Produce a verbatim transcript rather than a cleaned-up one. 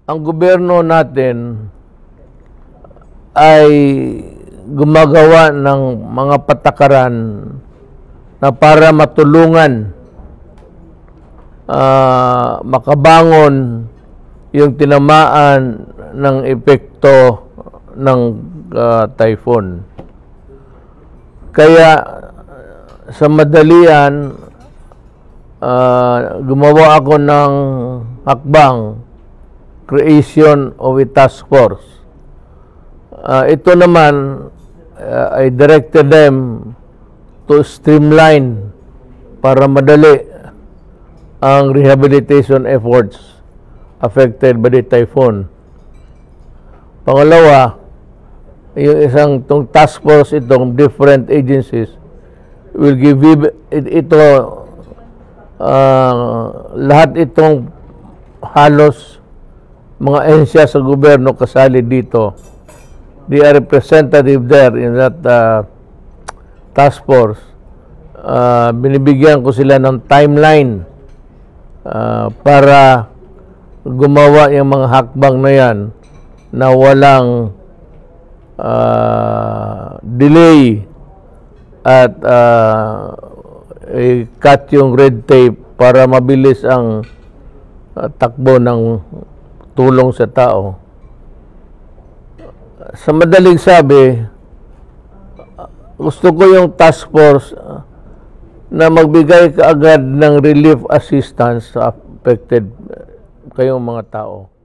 ang gobyerno natin ay gumagawa ng mga patakaran na para matulungan uh, makabangon yung tinamaan ng epekto ng uh, typhoon. Kaya sa madalian, uh, gumawa ako ng hakbang, creation of a task force. Uh, ito naman, uh, I directed them to streamline para madali ang rehabilitation efforts affected by the typhoon. Pangalawa, yung isang tong task force itong different agencies will give it, ito uh, lahat itong halos mga ahensya sa gobyerno kasali dito. They are representative there in that uh, task force. Uh, binibigyan ko sila ng timeline uh, para gumawa yung mga hakbang na yan na walang uh, delay at uh, i-cut yung red tape para mabilis ang uh, takbo ng tulong sa tao. Sa madaling sabi, gusto ko yung task force na magbigay kaagad ng relief assistance sa affected kayong mga tao.